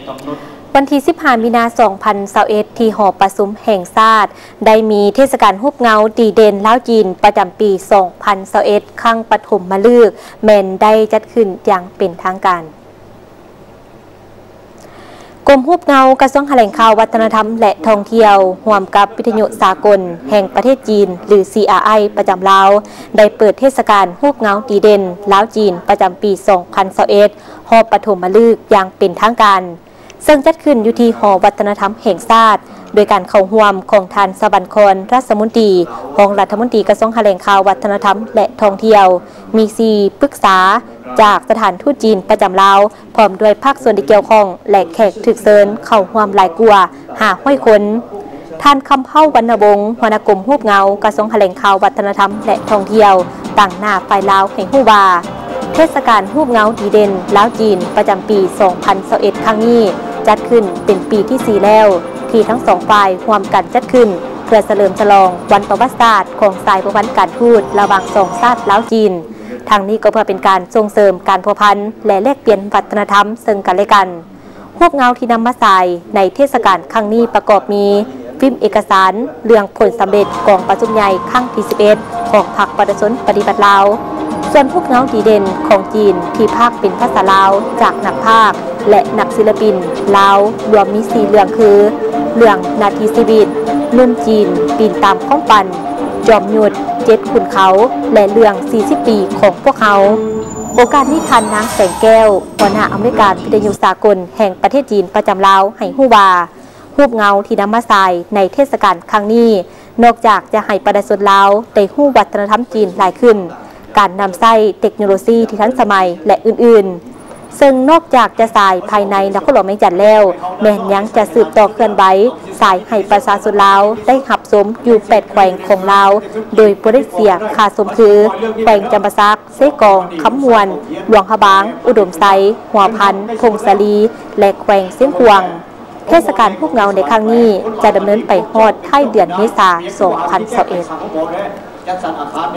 วันที่15 มีนาคม 2021 ที่หอประชุมแห่งชาติได้มีเทศกาลรูปเงาดีเด่นล้าวจีนประจำปี 2021 ครั้งปฐมฤกษ์แม่นได้จัดขึ้นอย่างเป็นทางการกรมรูปเงากระทรวงแถลงข่าววัฒนธรรมและท่องเที่ยวร่วมกับวิทยุสากลแห่งประเทศจีนหรือ CRI ประจำลาวได้เปิดเทศกาลรูปเงาดีเด่นล้าวจีนประจำปี 2021 หอปฐมฤกษ์อย่างเป็นทางการซึ่งจัดขึ้นอยู่ที่หอวัฒนธรรมแห่งชาติโดยการเข้าร่วมของท่านสวรรครรัฐมนตรีของรัฐมนตรีกระทรวงแถลงข่าววัฒนธรรมและท่องเที่ยวมี4ปรึกษาจากสถานทูตจีนประจำลาวพร้อมด้วยภาคส่วนที่เกี่ยวข้องและแขกถึกเชิญเข้าร่วมหลายกว่า500 คนท่านคำเผ่าวรรณวงศ์หัวหน้ากรมรูปเงากระทรวงแถลงข่าววัฒนธรรมและท่องเที่ยวตั้งหน้าฝ่ายลาวให้ฮู้ว่าเทศกาลรูปเงาดีเด่นล้าวจีนประจำปี 2021 ครั้งนี้จัดขึ้นเป็นปีที่ 4 แล้วที่ทั้งสองฝ่ายร่วมกันจัดขึ้นเพื่อเฉลิมฉลองวันประวัติศาสตร์ของสายประวัติการทูตระหว่างสองชาติลาวจีนทางนี้ก็เพื่อเป็นการส่งเสริมการพัวพันและแลกเปลี่ยนวัฒนธรรมซึ่งกันและกันรูปเงาที่นำมาใส่ในเทศกาลครั้งนี้ประกอบมีฟิล์มเอกสารเรื่องผลสำเร็จของประชุมใหญ่ครั้งที่ 11 ของพรรคประชาชนปฏิบัติลาวส่วนรูปเงาดีเด่นของจีนที่ภาคเป็นภาษาลาวจากนักภาคและนักศิลปินลาวรวมมี4เรื่องคือเรื่องนาทีชีวิตนุ่นจีนปีนตามข้องปันจอมยุทธ7 ขุนเขาและเรื่อง40 ปีของพวกเขาโอกาสนี้ทันนางแสงแก้วหัวหน้าอเมริการวิทยุสากลแห่งประเทศจีนประจำลาวให้ฮู้ว่ารูปเงาที่นำมาใส่ในเทศกาลครั้งนี้นอกจากจะให้ประชาชนลาวได้ฮู้วัฒนธรรมจีนหลายขึ้นการนำใส่เทคโนโลยีที่ทันสมัยและอื่นๆซึ่งนอกจากจะสายภายในนครหลวงแม่จันแล้วแม่นยังจะสืบต่อเคลื่อนไหวสายให้ประชาชนลาวได้หับสมอยู่8 แขวงของลาวโดยบ่ได้เสียค่าสมคือแขวงจำปาสักเซกองคำมวนหลวงพะบางอุดมไซหัวพันพงศาลีและแขวงเสียงพวงเทศกาลรูปเงาในครั้งนี้จะดำเนินไปฮอดท้ายเดือนเมษายน 2021